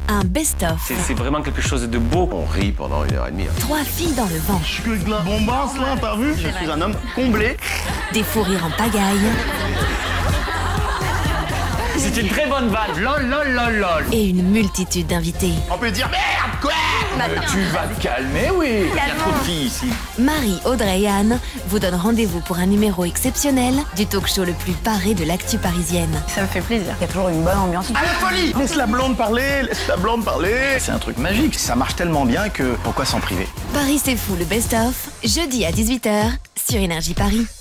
un best-of. C'est vraiment quelque chose de beau. On rit pendant 1h30. 3 filles dans le vent. Je suis que de la bombasse là, t'as vu? Je suis un homme comblé. Des fous rires en pagaille. C'est une très bonne vanne. Lol, lol, lol, lol. Et une multitude d'invités. On peut dire merde, quoi? Tu vas te calmer, oui. Il y a trop de filles ici. Marie, Audrey et Anne vous donnent rendez-vous pour un numéro exceptionnel du talk-show le plus paré de l'actu parisienne. Ça me fait plaisir. Il y a toujours une bonne ambiance. À la folie! Laisse la blonde parler, laisse la blonde parler. C'est un truc magique. Ça marche tellement bien que pourquoi s'en priver? Paris c'est fou, le best-of, jeudi à 18h sur Énergie Paris.